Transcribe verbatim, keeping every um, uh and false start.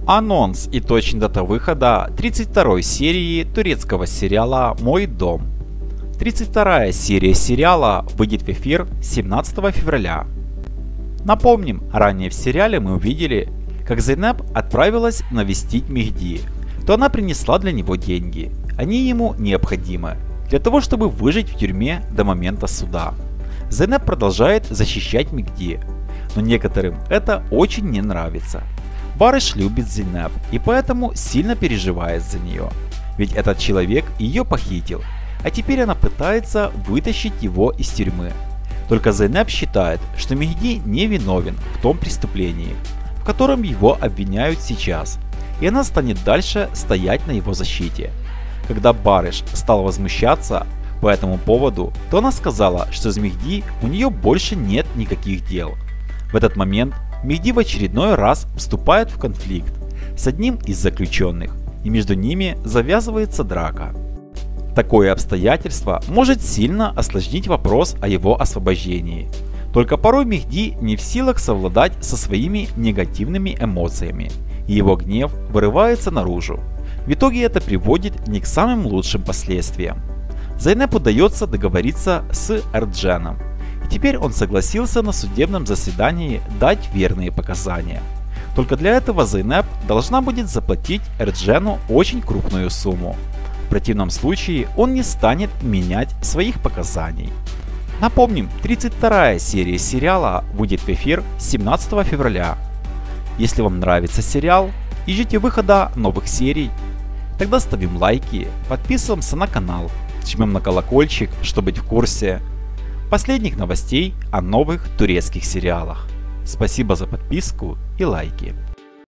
Анонс и точная дата выхода тридцать второй серии турецкого сериала «Мой дом». тридцать вторая серия сериала выйдет в эфир семнадцатого февраля. Напомним, ранее в сериале мы увидели, как Зейнеп отправилась навестить Мехди, то она принесла для него деньги. Они ему необходимы для того, чтобы выжить в тюрьме до момента суда. Зейнеп продолжает защищать Мехди, но некоторым это очень не нравится. Барыш любит Зейнеп и поэтому сильно переживает за нее, ведь этот человек ее похитил, а теперь она пытается вытащить его из тюрьмы. Только Зейнеп считает, что Мехди не виновен в том преступлении, в котором его обвиняют сейчас, и она станет дальше стоять на его защите. Когда Барыш стал возмущаться по этому поводу, то она сказала, что с Мехди у нее больше нет никаких дел. В этот момент Мехди в очередной раз вступает в конфликт с одним из заключенных, и между ними завязывается драка. Такое обстоятельство может сильно осложнить вопрос о его освобождении. Только порой Мехди не в силах совладать со своими негативными эмоциями, и его гнев вырывается наружу. В итоге это приводит не к самым лучшим последствиям. Зейнеп удается договориться с Эрдженом, и теперь он согласился на судебном заседании дать верные показания. Только для этого Зейнеп должна будет заплатить Эрджену очень крупную сумму. В противном случае он не станет менять своих показаний. Напомним, тридцать вторая серия сериала выйдет в эфир семнадцатого февраля. Если вам нравится сериал и ждете выхода новых серий, тогда ставим лайки, подписываемся на канал, жмем на колокольчик, чтобы быть в курсе последних новостей о новых турецких сериалах. Спасибо за подписку и лайки.